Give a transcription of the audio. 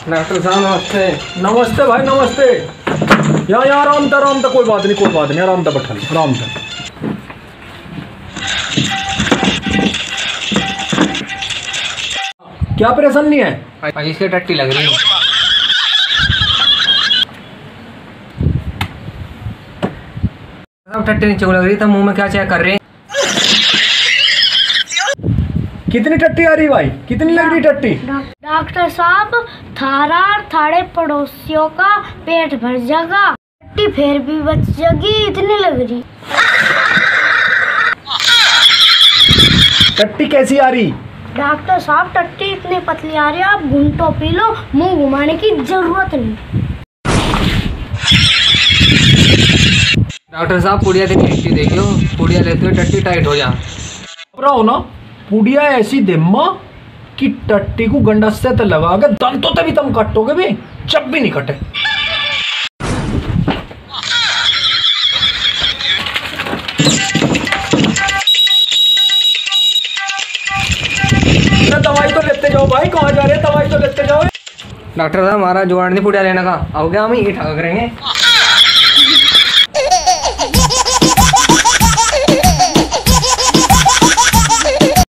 Doctor साहब नमस्ते। नमस्ते भाई नमस्ते। यहाँ यहाँ आराम था कोई बात नहीं आराम था बैठा आराम था। क्या परेशानी है? भाई इसकी टट्टी लग रही है। टट्टी नीचे को लग रही, तो मुंह में क्या चेक कर रहे हैं? कितनी टट्टी आ रही भाई? कितनी लग रही टट्टी? डॉक्टर साहब थारा और थारे पड़ोसियों का पेट भर जाएगा, टट्टी फिर भी बच जाएगी, इतनी लग रही। टट्टी कैसी आ रही? डॉक्टर साहब टट्टी इतनी पतली आ रही है, आप घूंटो पी लो, मुंह घुमाने की जरूरत नहीं। डॉक्टर साहब पुड़िया की टट्टी देखियो, पुड़िया लेते हुए टट्टी टाइट हो जा। घबराओ ना, पुड़िया ऐसी दिम्मा कि टट्टी को गंडस से तो लगा के दंतों तभी तुम कटोगे भी, जब भी नहीं कटे। दवाई तो लेते जाओ भाई, कहाँ जा रहे हैं? दवाई तो लेते जाओ। डॉक्टर साहब हमारा जुगाड़ नहीं पुड़िया लेने का, आओ क्या हम ही ठगा करेंगे।